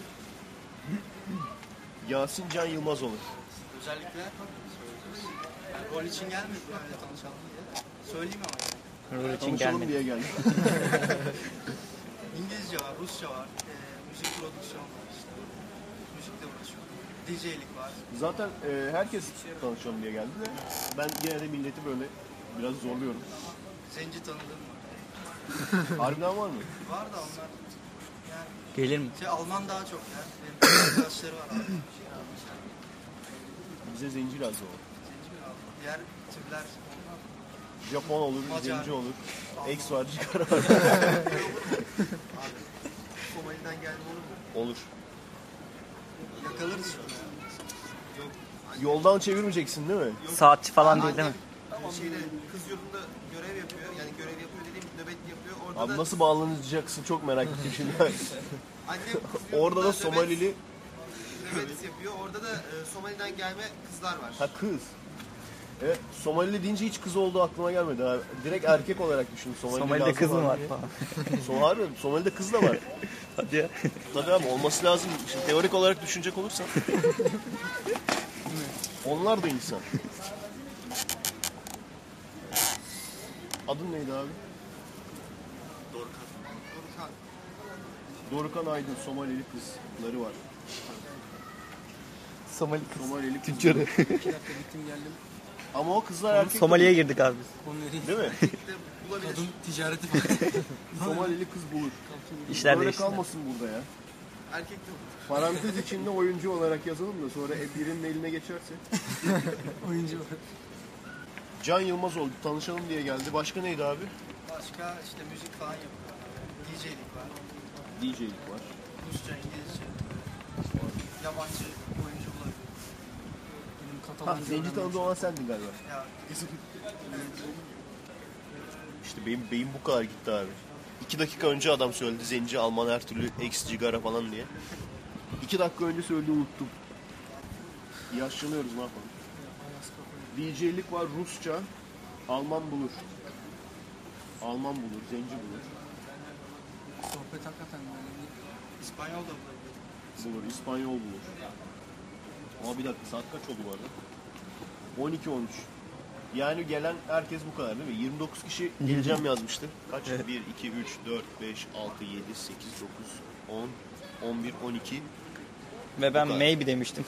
Yasin Can Yılmazoğlu. Özellikler söyleyeceğiz. Yani rol için gelmedim öyle tanışalım diye. Söyleyeyim ama. Rol için Tanışalım gelmedi. diye geldi. İngilizce var, Rusça var, müzik prodüksiyon var işte. Müzikle uğraşıyorum. DJ'lik var. Zaten herkes tanışalım diye geldi de ben gene de milleti böyle biraz zorluyorum. Zenci tanıdığım var. Harbiden var mı? Var da onlar yani Gelir mi? Alman daha çok ya. Benim arkadaşları var abi. Bize zenci lazım o. Zenci mi abi? Diğer türler olmaz mı? Japon olur, Macar. zenci olur. X var, çıkar var. Somali'den geldi olur mu? Olur. Yakalarız şunu. Yok. Yoldan çevirmeyeceksin değil mi? Saatçi falan değil değil mi? Şeyde kız yurdunda görev yapıyor. Yani görev yapıyor dediğim nöbet yapıyor. Orada Abi da nasıl bağlanacaksın çok merak ettim şimdi. annem kız Orada da yurdunda Somalili... nöbet yapıyor. Orada da Somali'den gelme kızlar var. Ha, kız. Evet, Somalili deyince hiç kız olduğu aklıma gelmedi abi. Direkt erkek olarak düşün. Somali'de kız mı var falan. Somali'de kız da var. Hadi ya. Tabii abi, olması lazım. Şimdi teorik olarak düşünecek olursan. Onlar da insan. Adın neydi abi? Dorukhan. Dorukan Aydın, Somalili kızları var. Somali kız. Somalili kız. Tüccarı. 2 dakika gittim geldim. Ama o kızlar erkek. Somali'ye girdik abi biz. Konu nereye? Değil mi? Kadın ticareti falan. Somalili kız bulur. İşler Böyle değişti. kalmasın burada ya. Erkek de olur. Parantez içinde oyuncu olarak yazalım da sonra birinin eline geçerse. Oyuncu var. Can Yılmazoğlu, tanışalım diye geldi. Başka neydi abi? Başka işte müzik falan yapıyor. DJ'lik var. DJ'lik var. Rusça, İngilizce. Yabancı oyuncu olabilir. Benim Ha, Katalonca zenci öğrenmem. tanıdığı olan sendin galiba. Ya İşte benim beyin bu kadar gitti abi. 2 dakika önce adam söyledi zenci, Alman, her türlü ex cigara falan diye. 2 dakika önce söyledi, unuttum. Yaşlanıyoruz, ne yapalım. DJ'lik var, Rusça, Alman bulur. Alman bulur, zenci bulur. Sohbet hakikaten böyle. İspanyol da olabilir. Bulur, İspanyol bulur. Ama bir dakika, saat kaç oldu bu arada? 12-13. Yani gelen herkes bu kadar değil mi? 29 kişi geleceğim yazmıştı. Kaç? 1, 2, 3, 4, 5, 6, 7, 8, 9, 10, 11, 12. Ve ben Bu kadar. maybe demiştim.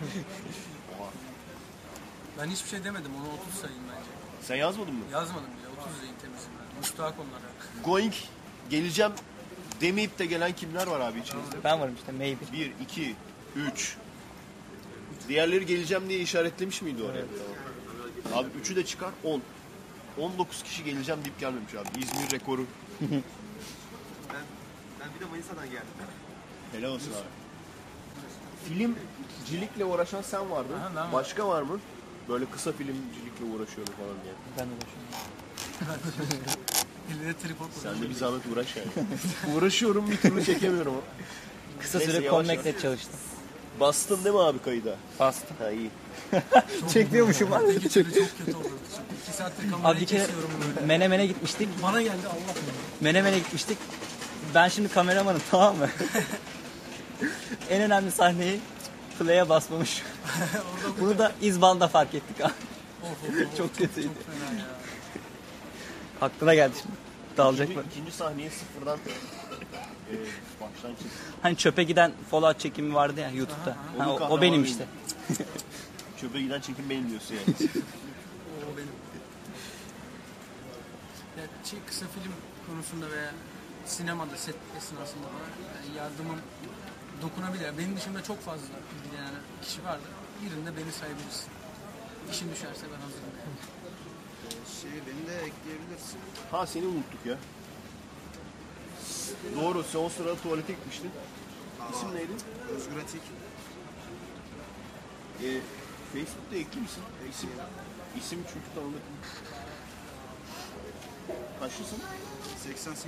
Ben hiçbir şey demedim. Onu 30 sayayım bence. Sen yazmadın mı? Yazmadım bile. 30 sayayım temizim ben. Müstahak onlara. Going, geleceğim demeyip de gelen kimler var abi içinizde? Ben varım işte maybe. 1, 2, 3. Diğerleri geleceğim diye işaretlemiş miydi oraya? Abi 3'ü de çıkar 10. 19 kişi geleceğim deyip gelmemiş abi. İzmir rekoru. Ben bir de Manisa'dan geldim. Helal olsun abi. Filmcilikle uğraşan sen vardın. Aha, ben varım. Başka var mı? Böyle kısa filmcilikle uğraşıyorum falan diye. Ben de uğraşıyorum. Eline tripod Sen de bir zahmet uğraş yani. Uğraşıyorum, bir türlü çekemiyorum. Kısa Neyse, süre yavaş Connect'le yavaş. çalıştım. Bastın değil mi abi kayıda? Bastım. Ha, iyi. Çekmiyormuşum abi. çok kötü oldu. 2 saattir Abi kamerayı bir kere kesiyorum böyle. Menemen'e gitmiştik. Bana geldi Allah. Menemen'e gitmiştik. Ben şimdi kameramanım, tamam mı? En önemli sahneyi play'e basmamış. Bunu da İzban'da fark ettik abi. Çok kötüydü. Çok fena ya. Aklına geldi şimdi. Dağılacak mı? İkinci sahneyi sıfırdan baştan çek. Hani çöpe giden Fallout çekimi vardı ya YouTube'da. Onun Ha, o kahramanıyım. benim işte. Çöpe giden çekim benim diyorsun yani. O benim. Ya, kısa film konusunda veya sinemada set esnasında bana yani yardımım dokunabilir. Benim dışımda çok fazla ilgilenen kişi vardır. Birinde beni sayabilirsin. İşin düşerse ben hazırım. Beni de ekleyebilirsin. Ha seni unuttuk ya. Doğru, sen o sırada tuvalete gitmiştin. İsim neydi? Özgür Atik. Facebook'ta ekli misin? İsim çünkü tanıdık. Kaçlısın? 88.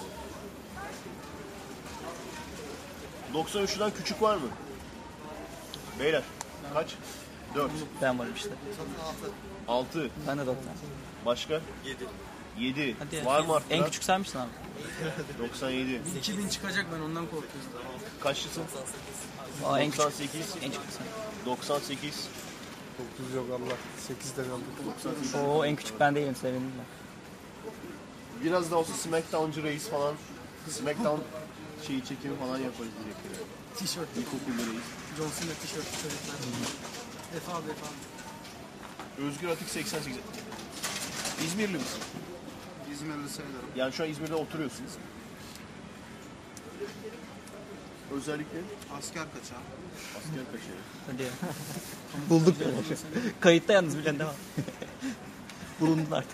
93'den küçük var mı? Beyler kaç? 4. Ben varım işte. 6. Ben de 90. Başka? 7. Hadi ya. Var mı arttıran? En küçük sen misin abi? 97. 2000 çıkacak, ben ondan korkuyorum. Kaçlısın? Aa, en küçük. 98. En küçük sen. 98. 9 yok Allah. 8'de kaldık. Oo, en küçük ben değilim, sevindim ben. Biraz da olsa Smackdown'cu reis falan. Smackdown çekimi falan yaparız diyecekler. Tişört. İlkokulda reis. John Cena tişörtlü çocuklar. Efe abi. Özgür Atik 88. İzmirli misin? İzmirli sayılırım. Yani şu an İzmir'de oturuyorsunuz. Özellikle Asker kaçağı. asker kaçarı. Hadi ya. Bulduk. Kayıtta yalnız bilen de var. Bulundun artık.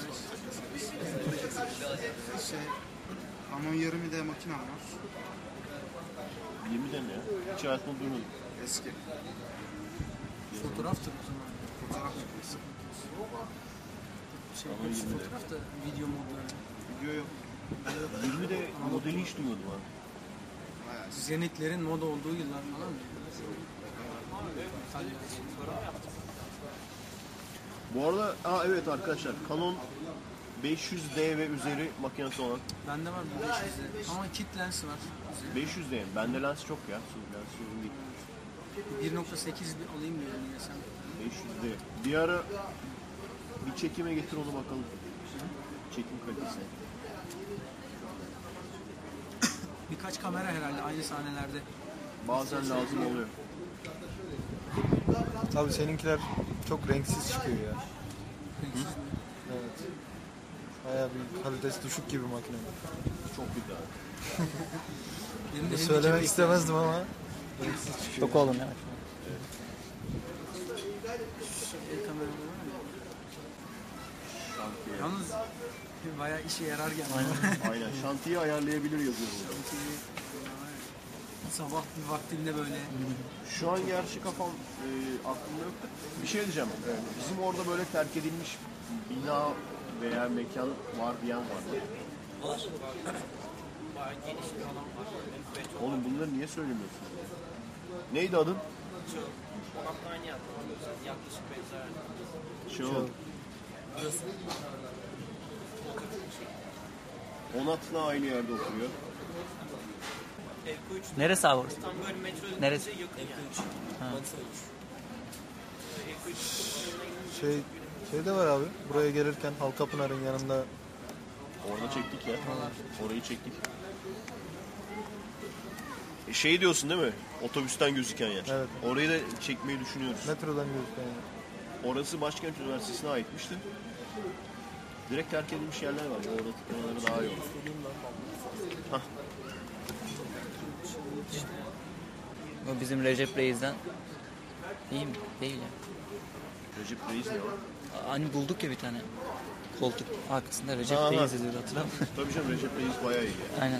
Canon 20'de makinem var. 20'de mi ya? Hiç hayatımda duymadım. Eski. Fotoğraftır o zaman. Fotoğraf çekmesi. Fotoğraf da video modları. Video yok. 20'de modeli hiç duymadım ha. Bayağı. Zenitlerin moda olduğu yıllar falan mı? Bu arada evet arkadaşlar, Canon 500D ve üzeri makinesi olan Bende var bu 500'de. Ama kit lensi var. 500D mi? Bende lens çok ya. Lens sorun değil. 1.8 bir alayım diyorum yine sen. 500D. Bir ara bir çekime getir onu bakalım. Çekim kalitesine. Birkaç kamera herhalde aynı sahnelerde. Bazen lazım oluyor. Abi seninkiler çok renksiz çıkıyor ya. Renksiz mi? Evet. Bayağı bir kalitesi düşük gibi makine. Çok güzel. Benim de Söylemek istemezdim ama renksiz çıkıyor. Çok oğlum ya. El kameraları var ya. Yalnız bayağı işe yarar geldi. Aynen. Şantiyi ayarlayabilir yazıyor burada. Sabah bir vaktinde böyle. Şu an gerçi kafam aklımda yok da bir şey diyeceğim. Bizim orada böyle terk edilmiş bina veya mekan var diyen var. Oğlum bunları niye söylemiyorsun? Neydi adın? Şu. Onat'la aynı yerde oturuyor. Neresi abi orası? Neresi? Şey de var abi. Buraya gelirken Halkapınar'ın yanında Orada çektik ya. Orayı çektik. Şey diyorsun değil mi? Otobüsten gözüken yer. Evet. Orayı da çekmeyi düşünüyoruz. metrodan gözüken yani. Orası Başkent Üniversitesi'ne aitmişti. Direkt terk edilmiş yerler var. Orada tıklamaları daha iyi olur. Hah. O bizim Recep Reis'den. İyi mi? Değil ya. Recep Reis ne var? Hani bulduk ya bir tane koltuk arkasında Recep Aha. Reis yazıyordu, hatırlar mısın? Tabii canım, Recep Reis bayağı iyi. Yani. Aynen.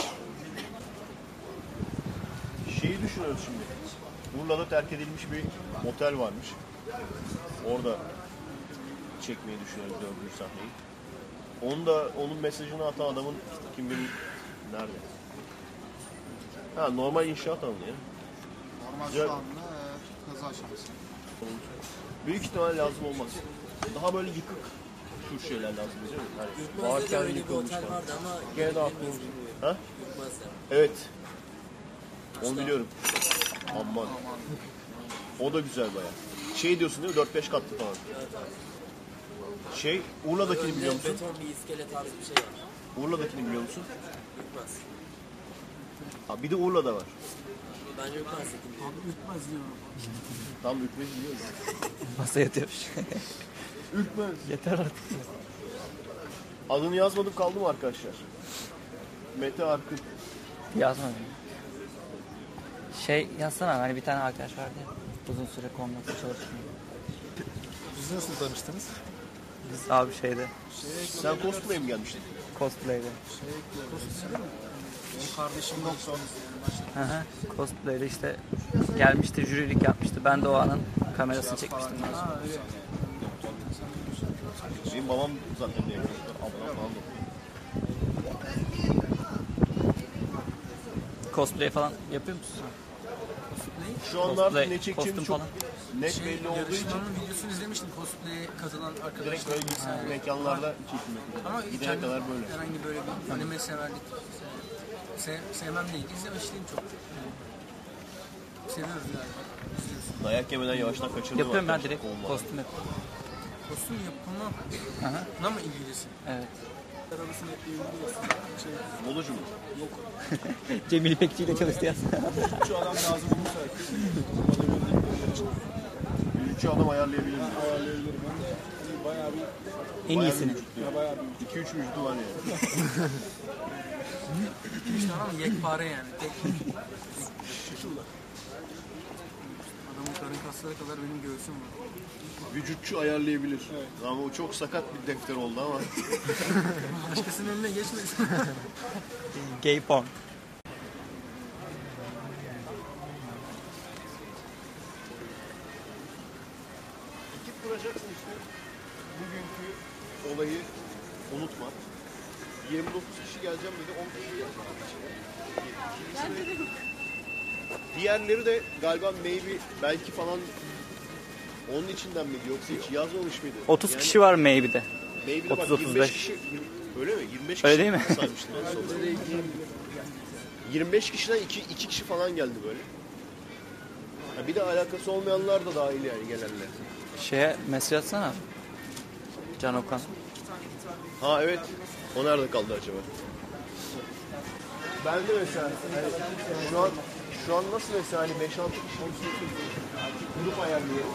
Şeyi düşünüyoruz şimdi. Urla'da terk edilmiş bir motel varmış. Orada çekmeyi düşünüyoruz 4. sahneyi. Onun mesajını atan adamın kim bilir nerede? Ha, normal inşaat alanı ya. Normal Güzel. şu anda kazı aşaması. Büyük ihtimal lazım olmaz. Daha böyle yıkık şu şeyler lazım değil mi? Hani Yurtmaz'da da varken öyle bir yıkılmış otel falan. vardı ama Gene de aklım. Ha? Yurtmaz'da. Evet. Onu biliyorum. Aman. O da güzel bayağı. Şey diyorsun değil mi? 4-5 katlı falan. Şey, Urla'dakini biliyor Önde musun? beton bir iskele tarzı bir şey var. Urla'dakini biliyor musun? Yurtmaz. Ha, bir de Urla'da var. Bence Yurtmaz'daki. Abi ürkmez diyorum. Tam Ürkmez biliyoruz. Masaya yatıyormuş. Ürkmez. Yeter artık. Adını yazmadım kaldı mı arkadaşlar? Mete Arkın. Yazmadım. Şey yazsana, hani bir tane arkadaş vardı ya. Uzun süre Komnat'ta çalışmıyor. Siz nasıl tanıştınız? Biz abi şeyde, Sen cosplay'e mi gelmiştin? cosplay'de. Benim kardeşim Hı hı. Cosplay'de işte gelmişti, jürilik yapmıştı. Ben de o anın kamerasını çekmiştim. Benim babam zaten de yapıyor. Ablam falan da. Cosplay falan yapıyor musun sen? Şu anlarda Cosplay, ne çekeceğimi kostüm çok falan. net belli olduğu için yarışmanın videosunu izlemiştim. Cosplay'e katılan direkt arkadaşlar. öyle gitsin mekanlarda çekim yapıyorum. Ama Gidene kendim kadar böyle. herhangi böyle bir anime severlik sevmem değil. İzlemişliğim çok. Seviyoruz galiba. İzliyorsun. Dayak yemeden yavaştan kaçırdım. Yapıyorum ben direkt kostüm yapıyorum. Kostüm yapımı Aha. buna mı ilgilisin? Evet. Bolucu mu? Cemil İpekçi ile çalıştı ya. Şu adam lazım olursa Üçü adam ayarlayabilir miyim? ayarlayabilirim. Ben de bayağı bir En iyisini. bayağı bir 2-3 vücudu var yani. İşte ama yekpare yani. Tek. Adamın karın kasları kadar benim göğsüm var. Vücutçu ayarlayabilir. Ama o çok sakat bir defter oldu ama. Başkasının önüne geçmesin. Gay porn. Ekip kuracaksın işte. Bugünkü olayı unutma. 29 kişi geleceğim dedi, 10 kişi geleceğim. Diğerleri de galiba maybe belki falan onun içinden miydi yoksa hiç yazmamış mıydı? 30 Yani kişi var maybe'de. maybe 30-35. 25 kişi, öyle mi? 25 kişi Öyle değil mi? saymıştım en son. 25 kişiden 2 kişi falan geldi böyle. Ha bir de alakası olmayanlar da dahil yani gelenler. Şeye mesaj atsana. Can Okan. Ha evet. O nerede kaldı acaba? Ben de mesela hani şu an nasıl mesela hani 5-6 kişi grup ayarlıyorum.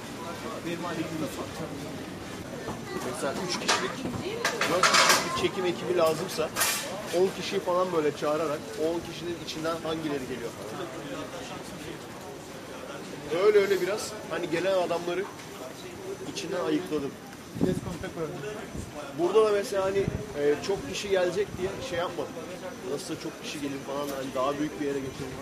Mesela 3 kişilik 4 kişilik bir çekim ekibi lazımsa 10 kişiyi falan böyle çağırarak o 10 kişinin içinden hangileri geliyor falan. Öyle biraz hani gelen adamları içinden ayıkladım. Burada da mesela hani çok kişi gelecek diye şey yapmadım. Nasıl çok kişi gelir falan hani daha büyük bir yere geçelim.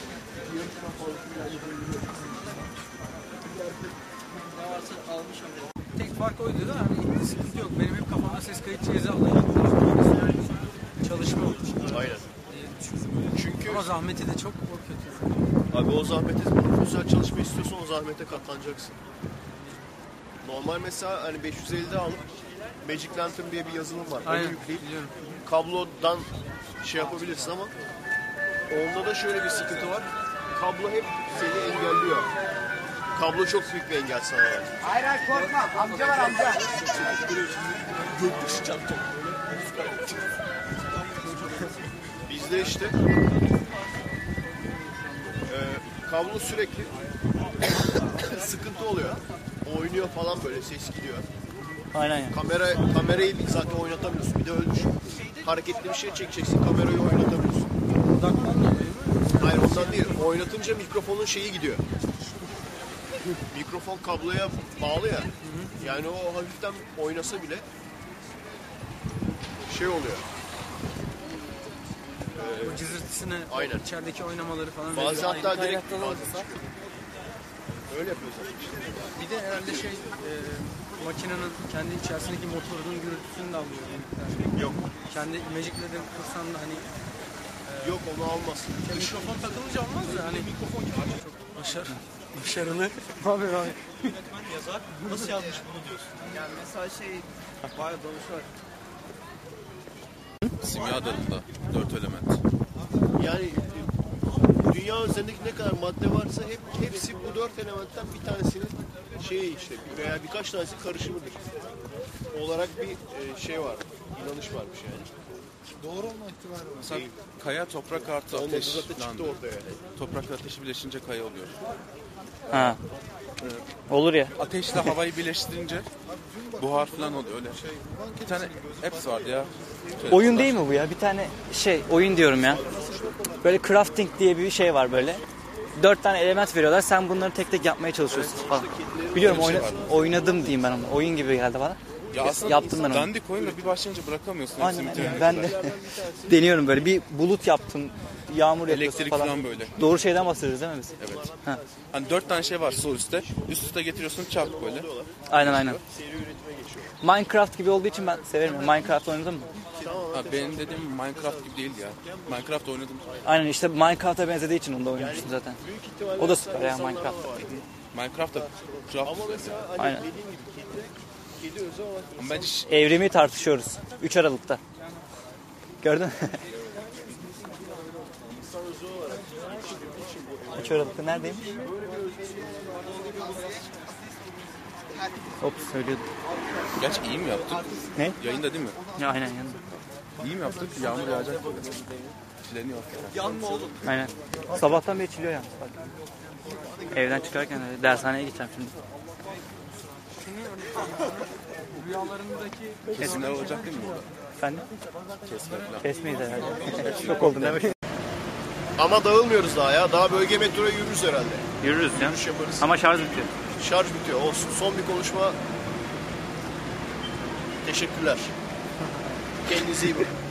Tek fark oydu da hani sıkıntı yok. Benim hep kafamda ses kayıt cihazı alayım. Çalışma olur. Aynen. Çünkü Ama zahmeti de çok kötü. abi o zahmete profesyonel çalışma istiyorsan o zahmete katlanacaksın. Normal mesela hani 550'de alıp Magic Lantern diye bir yazılım var. Aynen, Onu yükleyip biliyorum. kablodan şey yapabilirsin ama onda da şöyle bir sıkıntı var. Kablo hep seni engelliyor. Kablo çok büyük bir engel sana yani. Hayır korkma. Amca var amca. Gökdüş çarpacak. Bizde işte kablo sürekli sıkıntı oluyor. Oynuyor falan böyle ses gidiyor. Aynen ya. Kamerayı zaten oynatamıyorsun. Bir de öyle düşün. Hareketli bir şey çekeceksin, kamerayı oynatamıyorsun. Hayır ondan değil. Oynatınca mikrofonun şeyi gidiyor. Mikrofon kabloya bağlı ya. Yani o hafiften oynasa bile şey oluyor. O cızırtısını, Aynen. içerideki oynamaları falan. Bazen veriyor. hatta direkt Kaynaktan bazen olursa. çıkıyor. Öyle yapıyorsun işte. Bir de herhalde makinenin kendi içerisindeki motorunun gürültüsünü de alıyor. Yok. Kendi Magic'le de kursan da hani Yok onu almaz. mikrofon takılınca olmaz da hani mikrofon gibi çok başarılı. Abi. Yönetmen yazar. Nasıl yazmış bunu diyorsun? Yani mesela bayağı danışlar. simya dalında 4 element. Yani dünya üzerindeki ne kadar madde varsa hepsi bu 4 elementten bir tanesinin şeyi işte veya birkaç tanesi karışımıdır. Olarak bir şey var. İnanış varmış yani. Doğru olma ihtimali var. Mesela kaya, toprak artı Olmadı ateş. zaten çıktı ortaya. Toprakla ateşi birleşince kaya oluyor. Ha. Olur ya. Ateşle havayı birleştirince buhar falan oluyor öyle. Bir tane apps vardı ya. Oyun değil mi bu ya? Bir tane oyun diyorum ya. Böyle crafting diye bir şey var böyle. 4 tane element veriyorlar. Sen bunları tek tek yapmaya çalışıyorsun falan. Biliyorum oynadım diyeyim ben onu. Oyun gibi geldi bana. Ya aslında Yaptım ben onu. dandik oyunla bir başlayınca bırakamıyorsun. Aynen, Hepsini aynen. Ben de deniyorum böyle. Bir bulut yaptım. Yağmur yapıyorsun elektrik falan. falan böyle. Doğru şeyden bahsediyoruz değil mi biz? Evet. Ha. Hani 4 tane şey var sol üstte. Üst üste getiriyorsun çarp böyle. Aynen. Minecraft gibi olduğu için ben severim. Minecraft oynadın mı? Ha, benim dediğim Minecraft gibi değil ya. Minecraft oynadım. Aynen işte Minecraft'a benzediği için onu da oynamıştım zaten. O da süper ya Minecraft. Minecraft da craft. Ama mesela hani Aynen. dediğin gibi kedi özel olarak Ama bence Evrimi tartışıyoruz. 3 Aralık'ta. Gördün mü? 3 Aralık'ta neredeyim? Hop söylüyordum. gerçi iyi mi yaptık? Ne? Yayında değil mi? Ya aynen yanında. İyi mi yaptık? Yağmur yağacak böyle. Çileniyor. Aynen. Sabahtan beri çiliyor yalnız bak. Evden çıkarken öyle dershaneye gideceğim şimdi. Kesimler olacak değil mi burada? Efendim? Kesme falan. Kesmeyiz herhalde. Çok oldun değil mi? Ama dağılmıyoruz daha ya. Daha bölge metroya yürürüz herhalde. Yürürüz ya. Yürüyüş yaparız. Ama şarj bitiyor. Şarj bitiyor. Olsun. Son bir konuşma. Teşekkürler. Kendinize iyi bakın.